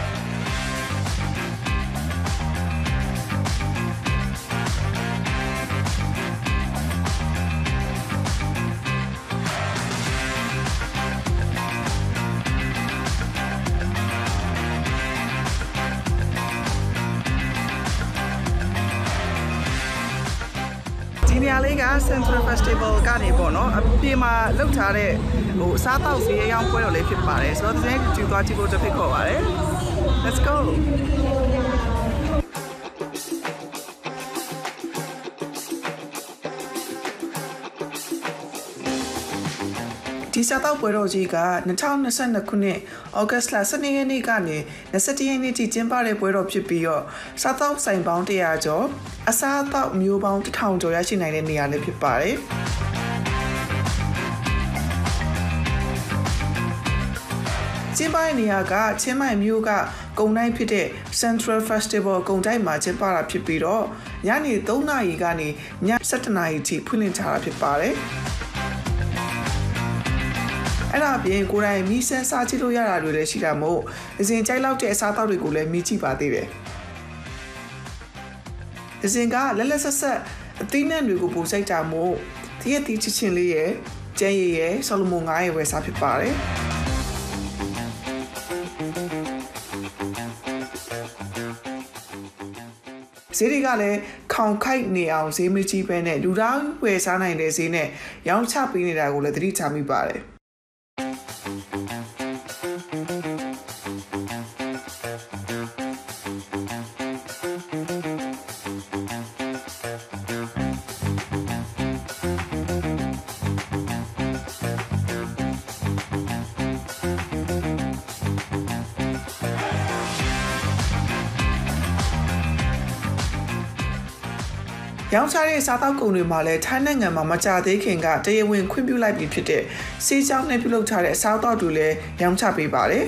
ဒီနေရာလေးက Central Festival ကနေပေါ့နော်အပြင်မှာလောက်ထားတဲ့အစားအသောက်ဈေးအရောင်းပွဲတော်လေးဖြစ်ပါတယ်ဆိုတော့ဒီနေ့ကျူသွားကြည့်ဖို့တစ်ဖိတ်ခေါ်ပါတယ် Let's go ဒီစားတောက်ပွဲတော်ကြီးက2022ခုနှစ်ဩဂတ်စ်လ12ရက်နေ့ကနေ21ရက်နေ့ထိကျင်းပတဲ့ပွဲတော်ဖြစ်ပြီးတော့စားတောက်ဆိုင်ပေါင်း100ကျော်အစားအသောက်မျိုးပေါင်း1000ကျော်ရရှိနိုင်တဲ့နေရာလေးဖြစ်ပါတယ်ကျင်းပတဲ့နေရာကချင်းမိုင်မြို့ကကုံတိုင်းဖြစ်တဲ့ Central Festival ကုံတိုင်းမှာကျင်းပတာဖြစ်ပြီးတော့ညနေ3နာရီကနေည7နာရီထိဖွင့်လှစ်ထားတာဖြစ်ပါတယ်အဲ့ဒါပြင်ကိုယ်တိုင်မီးစမ်းစားကြည့်လို့ရတာတွေလည်းရှိတာမို့အစဉ်ကြိုက်လောက်တဲ့အစားအသောက်တွေကိုလည်းမီးကြည့်ပါသေးတယ်အစဉ်ကလက်လက်ဆက်ဆက်အသီးနှံတွေကိုပို့စိုက်တာမို့ဒီရဲ့တီးချစ်ချင်းလေးရဲ့ကျန်းရည်ရဲ့ဆော်လမွန်ငါးရဲ့ဝယ်စားဖြစ်ပါတယ်ဈေးတွေကလည်းခေါင်ခိုက်နေအောင်ဈေးမကြီးပဲနဲ့လူသားဝယ်စားနိုင်တဲ့ဈေးနဲ့ရောင်းချပေးနေတာကိုလည်းသတိထားမိပါတယ်ရောင်းချတဲ့စားတောက်ကုန်တွေမှာလည်းထိုင်းနိုင်ငံမှာမကြသေးခင်ကတရားဝင်ခွင့်ပြုလိုက်ပြီးဖြစ်တဲ့စေးကြောင်းနဲ့ပြုလုပ်ထားတဲ့အစားအသောက်တွေလည်းရောင်းချပေးပါတယ်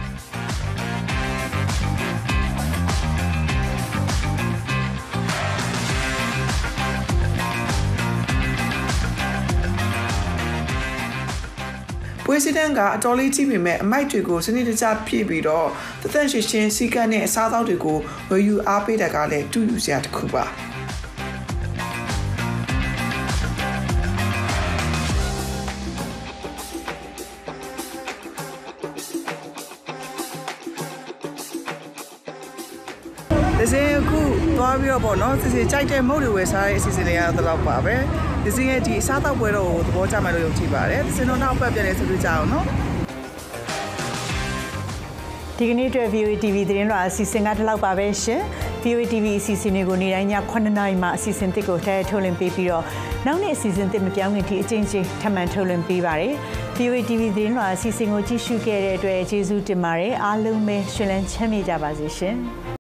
ပွဲစည်းကအတော်လေးကြီးပေမဲ့အမိုက်တွေကိုစနစ်တကျဖြည့်ပြီးတော့တသက်ရှင်ရှင်စီကန်းနဲ့အစားအသောက်တွေကိုဝယ်ယူအားပေးတာကလည်းတူယူစရာတစ်ခုပါဒီစင်အခုသွားပြီးတော့ပေါ့နော်စစ်စစ်ကြိုက်တဲ့မုတ်တွေဝယ်စားတဲ့အစီအစဉ်တွေကတော့ပါပဲဒီစင်ရဲ့ဒီစားတောက်ပွဲတော့သဘောကျမှလို့ယုံကြည်ပါတယ်ဒီစင်တော့နောက်ပတ်ပြန်လဲဆိုပြကြအောင်နော်ဒီကနေ့အတွက် VOA TV သတင်းလွှာအစီအစဉ်ကဒီလောက်ပါပဲရှင် VOA TV အစီအစဉ်တွေကိုနေ့တိုင်းည9:00 နာရီမှာအစီအစဉ်တစ်ကိုထည့်ထုတ်လွှင့်ပေးပြီးတော့နောက်နေ့အစီအစဉ်တစ်မပြောင်းခင်ထိအချိန်ချင်းထပ်မံထုတ်လွှင့်ပေးပါတယ် VOA TV သတင်းလွှာအစီအစဉ်ကိုကြည့်ရှုခဲ့တဲ့အတွက်ကျေးဇူးတင်ပါတယ်အားလုံးပဲရှင်လန်းချမ်းမြေ့ကြပါစေရှင်